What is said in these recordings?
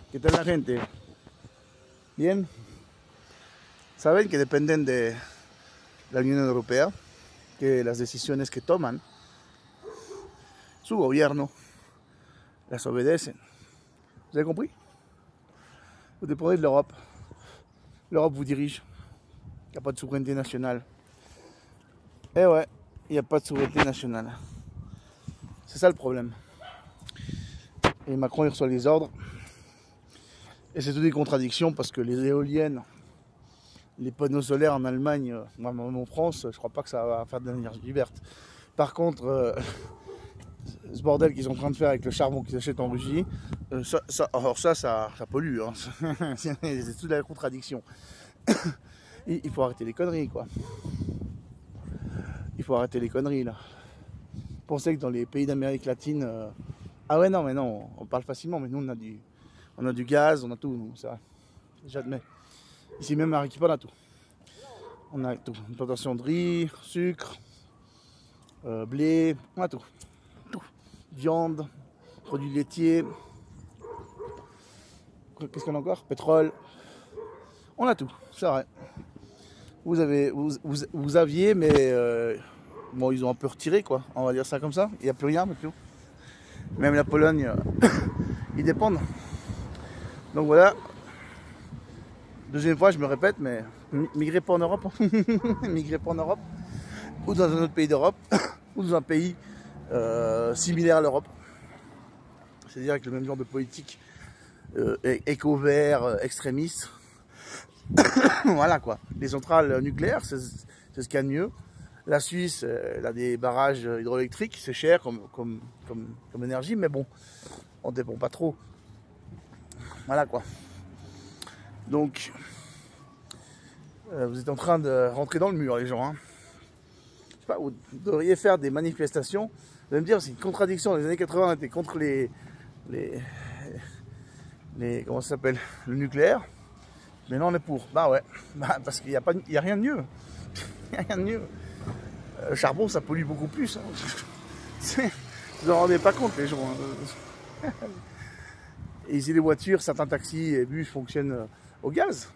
¿Qué tal la gente? ¿Bien? Saben que dependen de la Unión Europea, que las decisiones que toman su gobierno las obedecen. Vous avez compris? Vous dépendez de l'Europe. L'Europe vous dirige. Il n'y a pas de souveraineté nationale. Eh ouais, il n'y a pas de souveraineté nationale. C'est ça le problème. Et Macron il reçoit les ordres. Et c'est toutes des contradictions parce que les éoliennes, les panneaux solaires en Allemagne, en France, je crois pas que ça va faire de l'énergie verte. Par contre, ce bordel qu'ils sont en train de faire avec le charbon qu'ils achètent en Russie, ça pollue. Hein. C'est toute la contradiction. Il faut arrêter les conneries, quoi. Il faut arrêter les conneries, là. Pensez que dans les pays d'Amérique latine... Ah ouais, non, mais non, on parle facilement, mais nous, on a du gaz, on a tout, c'est vrai. J'admets. Ici même à Arequipa, on a tout. On a tout. Une plantation de riz, sucre, blé, on a tout. Tout. Viande, produits laitiers. Qu'est-ce qu'on a encore? Pétrole. On a tout, c'est vrai. Vous aviez, mais bon, ils ont un peu retiré, quoi. On va dire ça comme ça. Il n'y a plus rien, mais plus. Même la Pologne, ils dépendent. Donc voilà. Deuxième fois, je me répète, mais migrez pas en Europe. Migrez pas en Europe. Ou dans un autre pays d'Europe. Ou dans un pays similaire à l'Europe. C'est-à-dire avec le même genre de politique éco-vert, extrémiste. Voilà quoi. Les centrales nucléaires, c'est ce qu'il y a de mieux. La Suisse, elle a des barrages hydroélectriques, c'est cher comme énergie, mais bon, on ne dépend pas trop. Voilà quoi. Donc, vous êtes en train de rentrer dans le mur, les gens. Hein. Je sais pas, vous devriez faire des manifestations. Vous allez me dire, c'est une contradiction. Dans les années 80, on était contre les comment ça s'appelle, le nucléaire. Mais là, on est pour. Bah ouais, bah, parce qu'il n'y a rien de mieux. Il n'y a rien de mieux. Le charbon, ça pollue beaucoup plus. Hein. Vous en rendez pas compte, les gens. Hein. Et ici, les voitures, certains taxis et bus fonctionnent au gaz.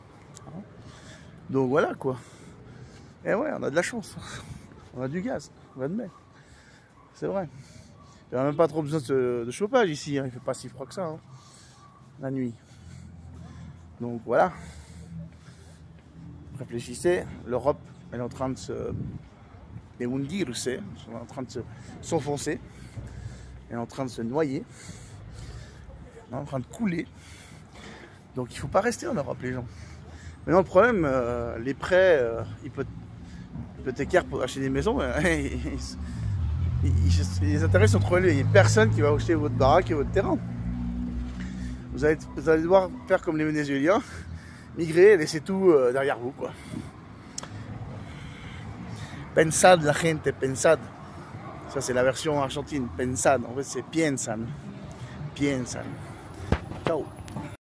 Donc voilà, quoi. Et ouais, on a de la chance. On a du gaz, on admet. C'est vrai. Il n'y a même pas trop besoin de chauffage ici. Hein. Il ne fait pas si froid que ça, hein, la nuit. Donc voilà. Réfléchissez, l'Europe, elle est en train de elle est en train de s'enfoncer, elle est en train de se noyer, elle est en train de couler. Donc il ne faut pas rester en Europe, les gens. Maintenant, le problème, les prêts hypothécaires pour acheter des maisons, les intérêts sont trop élevés. Il n'y a personne qui va acheter votre baraque et votre terrain. Vous allez devoir faire comme les Vénézuéliens, migrer et laisser tout derrière vous, quoi. Pensad, la gente, pensad. Ça, c'est la version argentine. Pensad. En fait, c'est piensan. Piensan. Ciao.